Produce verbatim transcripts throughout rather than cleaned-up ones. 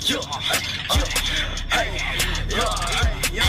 yo, yo, hey, yo, yo,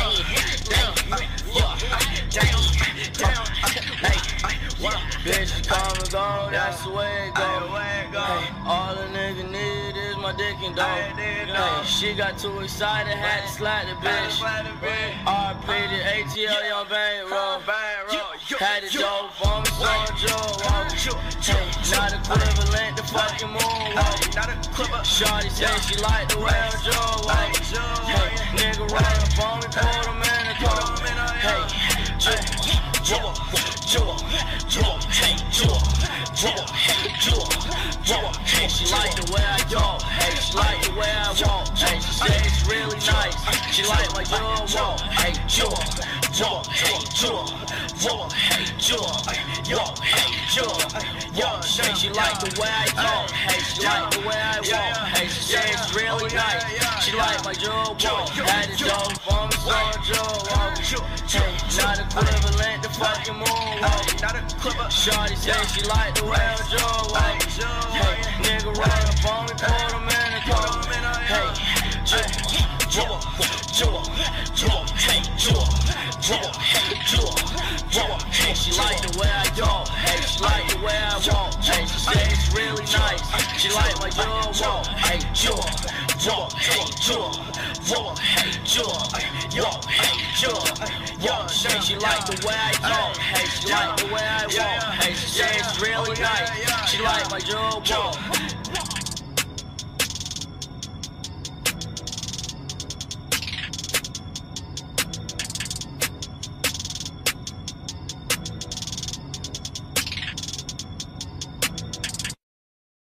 down, down, hey, bitch, come and go, that's the way it go. Hey, all a nigga need is my dick and dope. Hey, she got too excited, had to slap the bitch. R P the A T L, young bankroll. Had it dope on me, so Joe. Hey, not equivalent to fucking moonwalk. Shawty say she like the way I'm Joe. Hey, nigga run up on me, put him in the car. Hey, Joe, Joe, Joe, Joe, hey, Joe, Joe, Joe, Joe. Hey, she like the way I talk. Hey, she like the way I walk. Hey, she say it's really nice. She like my Joe walk. Hey, Joe, Joe, hey, Joe, Joe, hey, Joe, yo, hey, Joe, yo. Hey, she like the way I talk. Hey, she like the way I walk. Hey, she say it's really nice. She like my Joe walk. Had it dope on me, so Joe walk. Hey, not equivalent to fucking moonwalk. Shawty say she like the way I'm Joe walk. Hey, nigga run up on me, put him in the car. Hey, Joe, Joe, Joe, Joe, hey, Joe, Joe, hey, Joe, Joe. Hey, she like the way I talk. Hey, she like the way I walk. Hey, she say it's really nice. She like my Joe walk. Hey, Joe, Joe, hey, Joe, Joe, hey, Joe, yo, hey, Joe, yo. Hey, she like the way I talk. Hey, she like the way I walk. Hey, she say it's really nice. She like my Joe walk.